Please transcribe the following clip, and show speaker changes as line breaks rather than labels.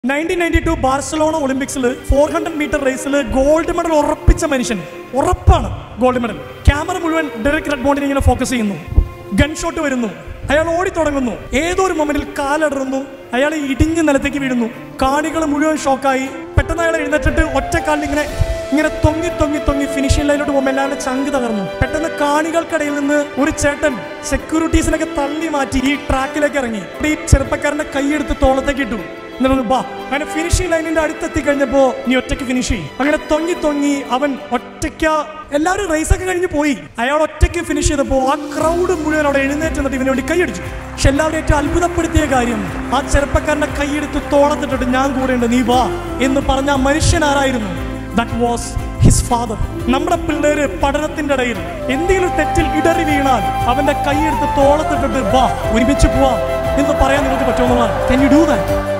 1992 Barcelona Olympics 400 meter race gold medal ഉറപ്പിച്ച മനുഷ്യൻ ഉറപ്പാണ് gold medal. ക്യാമറ മുഴുവൻ ഡയറക്റ്റ് റെഡ്മോണ്ടിനെ ഇങ്ങനെ ഫോക്കസ് ചെയ്യുന്നു. ഗൺ ഷോട്ട് വരുന്നു. അയാൾ ഓടി തുടങ്ങുന്നു. ഏതോ ഒരു മൊമെന്റിൽ കാലടറുന്നു. അയാൾ ഇടിഞ്ഞ് നിലത്തേക്ക് വീഴുന്നു. കാണികൾ മുഴുവൻ ഷോക്കായി. പെട്ടെന്ന് അയാൾ എഴുന്നേറ്റിട്ട് ഒറ്റക്കാലിൽ ഇങ്ങനെ തൊങ്ങി ഫിനിഷിംഗ് ലൈനിലോട്ട് പോകുമ്പോൾ എല്ലാവരുടെ ചങ്ക് തകർന്നു. പെട്ടെന്ന് കാണികൾക്കിടയിൽ നിന്ന് ഒരു ചേട്ടൻ സെക്യൂരിറ്റീസിനൊക്കെ തള്ളി മാറ്റി ഈ ട്രാക്കിലേക്ക് ഇറങ്ങി. ഈ ചെറുപ്പക്കാരന്റെ കൈയെടുത്ത് തോളത്തേക്ക് ഇട്ടു. അങ്ങനെ ഫിനിഷിംഗ് ലൈനിന്റെ അടുത്തെത്തി കഴിഞ്ഞപ്പോ നീ ഒറ്റയ്ക്ക് ഫിനിഷ് ചെയ്യും. അങ്ങനെ തൊങ്ങി അവൻ ഒറ്റയ്ക്ക. എല്ലാവരും റേസൊക്കെ കഴിഞ്ഞ് പോയി. അയാൾ ഒറ്റയ്ക്ക് ഫിനിഷ് ചെയ്തപ്പോ ആ ക്രൗഡ് മുഴുവൻ അവിടെ എഴുന്നേറ്റ് നിന്നിട്ട് ഇവന് വേണ്ടി കൈയടിച്ചു. പക്ഷെ എല്ലാവരും ഏറ്റവും അത്ഭുതപ്പെടുത്തിയ കാര്യം ആ ചെറുപ്പക്കാരന്റെ കൈയെടുത്ത് തോളത്തിട്ടിട്ട് ഞാൻ കൂടെ ഉണ്ട്, നീ വാ എന്ന് പറഞ്ഞ ആ മനുഷ്യൻ ആരായിരുന്നു? That was his father. നമ്മുടെ പിള്ളേര് പഠനത്തിന്റെ ഇടയിൽ എന്തെങ്കിലും തെറ്റിൽ ഇടറി വീണാൽ അവന്റെ കൈയെടുത്ത് തോളത്തിട്ടിട്ട് വാ ഒരുമിച്ച് പോവാം എന്ന് പറയാൻ നിങ്ങൾക്ക് പറ്റുമെന്നുള്ളതാണ്. Can you do that?